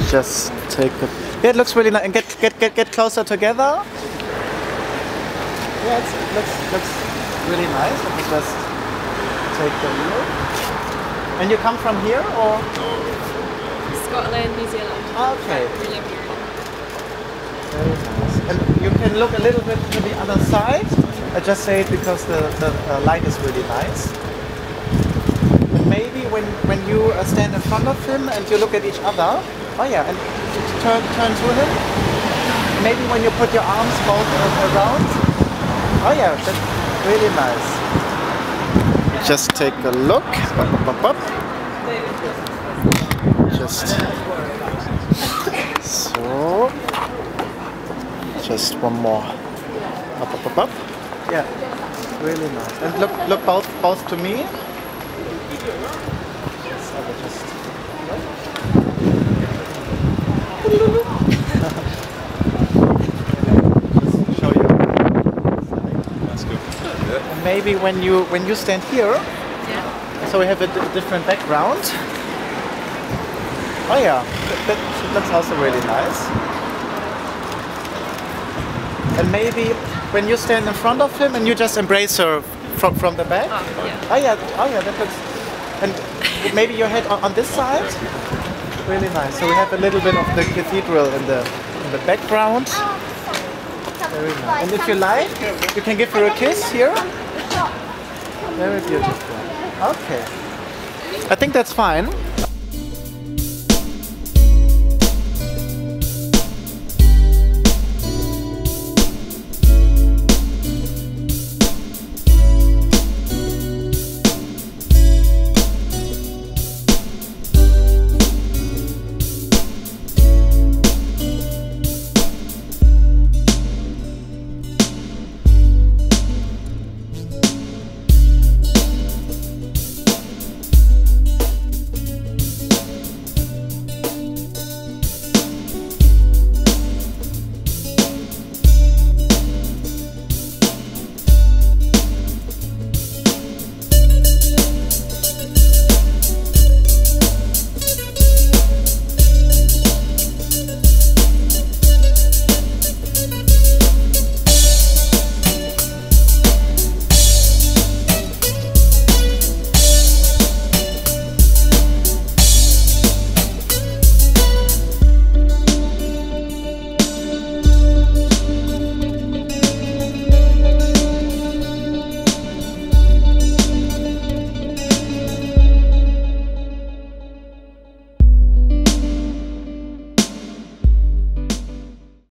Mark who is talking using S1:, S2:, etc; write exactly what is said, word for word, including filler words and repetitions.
S1: just take a... Yeah, it looks really nice. And get get get get closer together. Yeah, it's, it looks looks really nice. Let me just take a look. And you come from here or?
S2: Scotland, New Zealand.
S1: Okay.
S2: We live here.
S1: Very nice. And you can look a little bit to the other side. I just say it because the the uh, light is really nice. And maybe when when you uh, stand in front of him and you look at each other. Oh yeah, and turn turn to him. Maybe when you put your arms both uh, around. Oh yeah, that's really nice. Just take a look. Up, up, up, up. Just so. Just one more. Up, up, up, up. Yeah, really nice. And look, look both both to me. Yes, I will just. Show you. That's good. And maybe when you when you stand here,
S2: Yeah.
S1: so we have a d different background. Oh yeah, that, that, that's also really nice. And maybe when you stand in front of him and you just embrace her from from the back.
S2: Oh, yeah.
S1: Oh yeah, oh yeah, that looks. And maybe your head on, on this side. Really nice. So we have a little bit of the cathedral in the in the background. Very nice. And if you like, you can give her a kiss here. Very beautiful. Okay. I think that's fine.